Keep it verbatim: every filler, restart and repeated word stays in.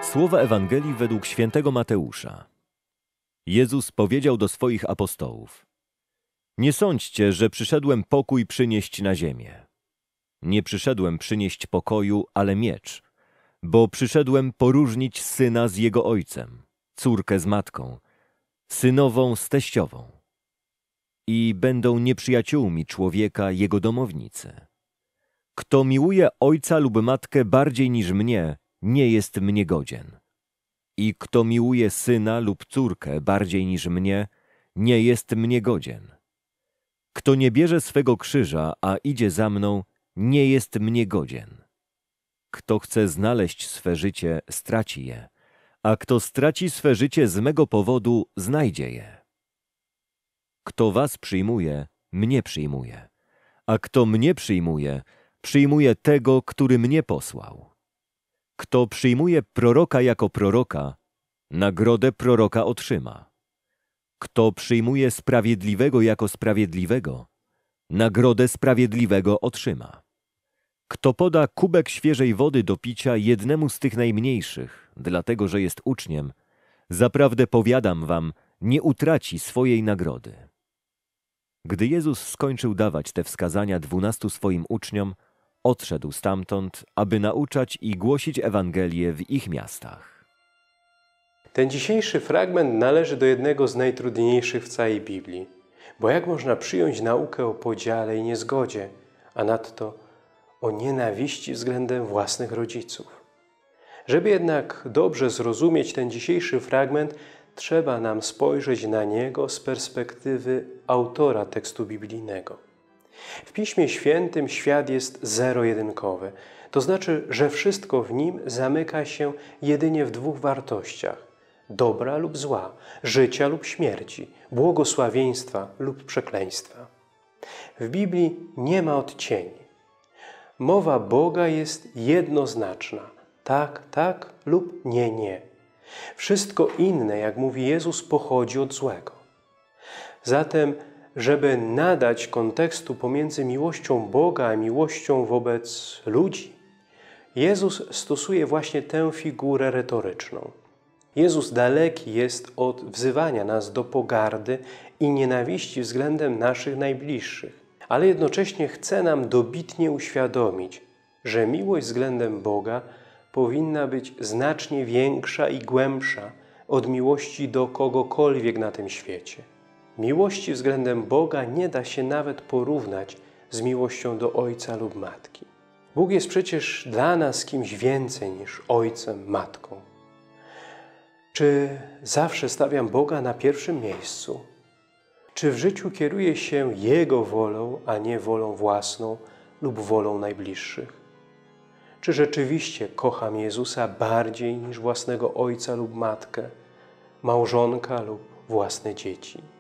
Słowa Ewangelii według świętego Mateusza. Jezus powiedział do swoich apostołów: Nie sądźcie, że przyszedłem pokój przynieść na ziemię. Nie przyszedłem przynieść pokoju, ale miecz, bo przyszedłem poróżnić syna z jego ojcem, córkę z matką, synową z teściową. I będą nieprzyjaciółmi człowieka jego domownicy. Kto miłuje ojca lub matkę bardziej niż mnie, nie jest mnie godzien. I kto miłuje syna lub córkę bardziej niż mnie, nie jest mnie godzien. Kto nie bierze swego krzyża, a idzie za mną, nie jest mnie godzien. Kto chce znaleźć swe życie, straci je, a kto straci swe życie z mego powodu, znajdzie je. Kto was przyjmuje, mnie przyjmuje, a kto mnie przyjmuje, przyjmuje tego, który mnie posłał. Kto przyjmuje proroka jako proroka, nagrodę proroka otrzyma. Kto przyjmuje sprawiedliwego jako sprawiedliwego, nagrodę sprawiedliwego otrzyma. Kto poda kubek świeżej wody do picia jednemu z tych najmniejszych, dlatego że jest uczniem, zaprawdę powiadam wam, nie utraci swojej nagrody. Gdy Jezus skończył dawać te wskazania dwunastu swoim uczniom, odszedł stamtąd, aby nauczać i głosić Ewangelię w ich miastach. Ten dzisiejszy fragment należy do jednego z najtrudniejszych w całej Biblii, bo jak można przyjąć naukę o podziale i niezgodzie, a nadto o nienawiści względem własnych rodziców. Żeby jednak dobrze zrozumieć ten dzisiejszy fragment, trzeba nam spojrzeć na niego z perspektywy autora tekstu biblijnego. W Piśmie Świętym świat jest zero-jedynkowy, to znaczy, że wszystko w nim zamyka się jedynie w dwóch wartościach: dobra lub zła, życia lub śmierci, błogosławieństwa lub przekleństwa. W Biblii nie ma odcieni. Mowa Boga jest jednoznaczna: tak, tak lub nie, nie. Wszystko inne, jak mówi Jezus, pochodzi od złego. Zatem, żeby nadać kontekstu pomiędzy miłością Boga a miłością wobec ludzi, Jezus stosuje właśnie tę figurę retoryczną. Jezus daleki jest od wzywania nas do pogardy i nienawiści względem naszych najbliższych, ale jednocześnie chce nam dobitnie uświadomić, że miłość względem Boga powinna być znacznie większa i głębsza od miłości do kogokolwiek na tym świecie. Miłości względem Boga nie da się nawet porównać z miłością do ojca lub matki. Bóg jest przecież dla nas kimś więcej niż ojcem, matką. Czy zawsze stawiam Boga na pierwszym miejscu? Czy w życiu kieruję się Jego wolą, a nie wolą własną lub wolą najbliższych? Czy rzeczywiście kocham Jezusa bardziej niż własnego ojca lub matkę, małżonka lub własne dzieci?